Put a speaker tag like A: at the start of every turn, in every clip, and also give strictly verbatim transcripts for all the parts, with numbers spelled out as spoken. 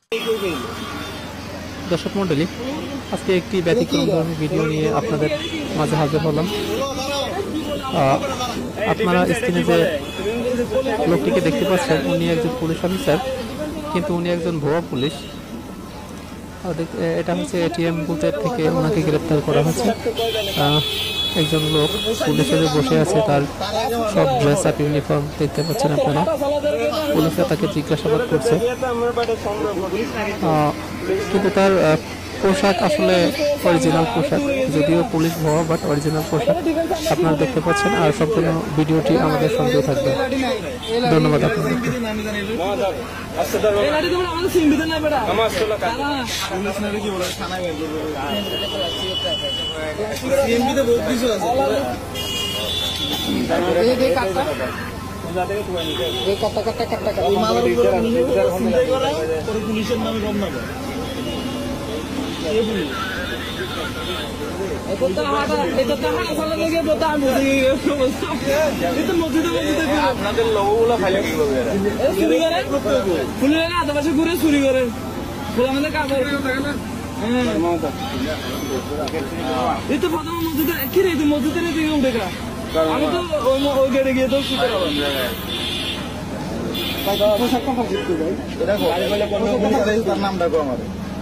A: দর্শক মন্ডলী, আজকে একটি ব্যতিক্রমধর্মী ভিডিও নিয়ে আপনাদের মাঝে হাজির হলাম। আপনারা স্ক্রিনে যে লোকটিকে দেখতে পাচ্ছেন, উনি একজন পুলিশ অফিসার, কিন্তু উনি একজন ভুয়া পুলিশ। এটা হচ্ছে এটিএম বুথের থেকে ওনাকে গ্রেপ্তার করা হয়েছে। একজন লোক পুলিশের বসে আছে, তার সব ড্রেস আপ ইউনিফর্ম দেখতে পাচ্ছেন আপনারা। পুলিশরা তাকে জিজ্ঞাসাবাদ করছে, কিন্তু তার পোশাক আসলে অরিজিনাল পোশাক, যদিও পুলিশ ভুয়া, বাট অরিজিনাল পোশাক আপনারা দেখতে পাচ্ছেন। আর সম্পূর্ণ ভিডিওটি আমাদের সঙ্গে থাকবে। ধন্যবাদ আপনাদেরকে।
B: পুলিশের নামে কম না আপনাদের লোকগুলো খাইলে কি করবে? ফুলের আশেপাশে ঘুরে চুরি করে আমাদের কাপড়। এই তো প্রথম মসজিদে কি রে, মসজিদের দিকে উঠে গা। আমি তো ওই গেটে গিয়ে তো তার নাম ডাকো আমার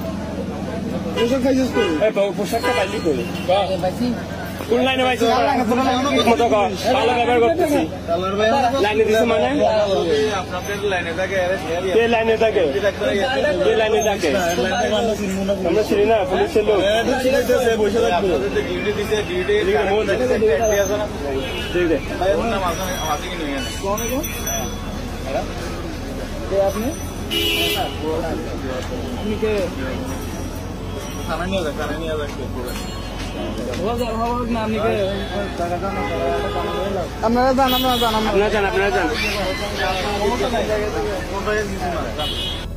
B: পোশাকটা পাইলি করি কোন লাইনে পাইছি মতো ভালো ব্যবহার করতেছি লাইনে দিছে মানে আপনাদের লাইনে থাকে কে লাইনে থাকে কে লাইনে থাকে আমরা চিনি না পুলিশের লোক বসে থাকবো ডিউটি দিছে ডিউটি আছে না ঠিক আছে ভাই ওর নাম আছে আছে কি নিয়ে কোন কোন কে আপনি আপনি কে থানা নিয়ে যাক থানা নিয়ে যাক আপনারা জান আপনারা জান আপনারা জান আপনারা জান